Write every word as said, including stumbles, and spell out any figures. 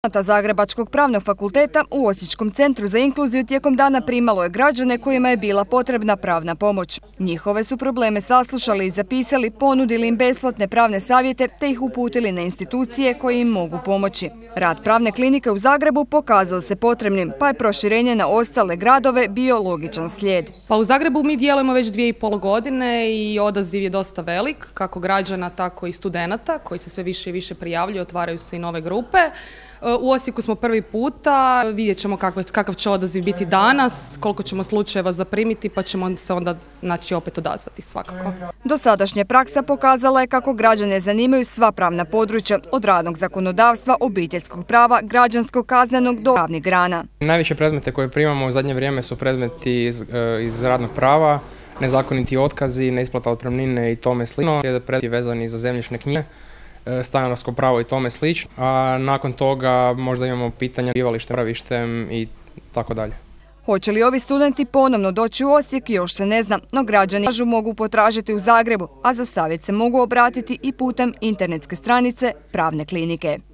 Zagrebačkog pravnog fakulteta u Osječkom centru za inkluziju tijekom dana primalo je građane kojima je bila potrebna pravna pomoć. Njihove su probleme saslušali i zapisali, ponudili im besplatne pravne savjete te ih uputili na institucije koje im mogu pomoći. Rad pravne klinike u Zagrebu pokazao se potrebnim, pa je proširenje na ostale gradove bio logičan slijed. Pa u Zagrebu mi djelujemo već dvije i pol godine i odaziv je dosta velik, kako građana, tako i studenata koji se sve više i više prijavljuju, otvaraju se i nove grupe. U Osijeku smo prvi puta, vidjet ćemo kakav, kakav će odaziv biti danas, koliko ćemo slučajeva zaprimiti, pa ćemo se onda znači, opet odazvati svakako. Dosadašnja praksa pokazala je kako građane zanimaju sva pravna područja, od radnog zakonodavstva, obiteljskog prava, građanskog, kaznenog do pravnih grana. Najviše predmete koje primamo u zadnje vrijeme su predmeti iz, iz radnog prava, nezakoniti otkazi, neisplata otpremnine i tome slično, predmeti vezani za zemljišne knjige, stanarsko pravo i tome slično, a nakon toga možda imamo pitanja bivalištem, boravištem i tako dalje. Hoće li ovi studenti ponovno doći u Osijek još se ne zna, no građani mogu potražiti u Zagrebu, a za savjet se mogu obratiti i putem internetske stranice pravne klinike.